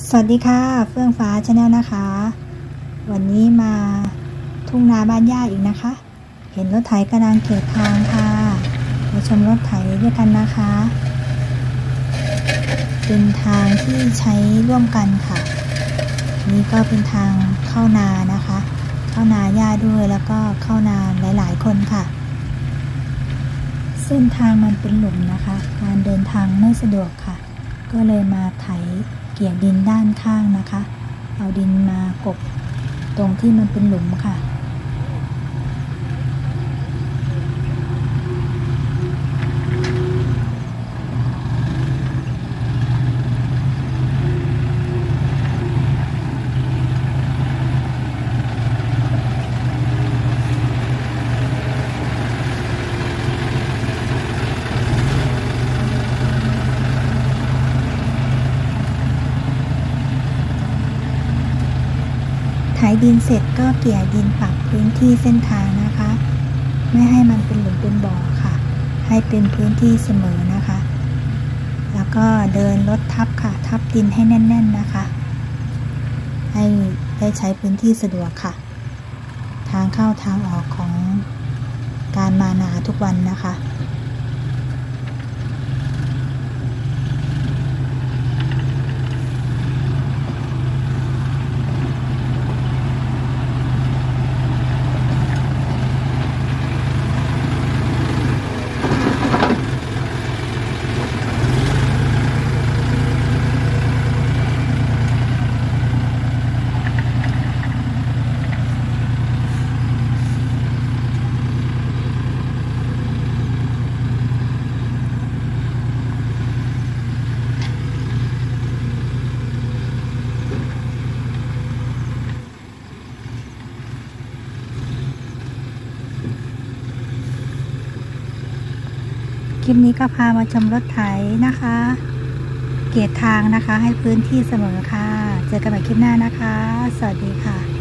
สวัสดีค่ะเฟื่องฟ้าชาแนลนะคะวันนี้มาทุ่งนาบ้านย่าอีกนะคะเห็นรถไถกำลังเกลี่ยทางค่ะมาชมรถไถด้วยกันนะคะเป็นทางที่ใช้ร่วมกันค่ะนี่ก็เป็นทางเข้านานะคะเข้านาย่าด้วยแล้วก็เข้านาหลายๆคนค่ะเส้นทางมันเป็นหลุมนะคะการเดินทางไม่สะดวกค่ะก็เลยมาไถเกี่ยดินด้านข้างนะคะเอาดินมากบตรงที่มันเป็นหลุมค่ะไถดินเสร็จก็เกี่ยดินปรับพื้นที่เส้นทางนะคะไม่ให้มันเป็นหลุมเป็นบ่อค่ะให้เป็นพื้นที่เสมอนะคะแล้วก็เดินรถทับค่ะทับดินให้แน่นๆนะคะให้ได้ใช้พื้นที่สะดวกค่ะทางเข้าทางออกของการมานาทุกวันนะคะคลิปนี้ก็พามาชมรถไถนะคะเกลี่ยทางนะคะให้พื้นที่เสมอค่ะเจอกันใหม่คลิปหน้านะคะสวัสดีค่ะ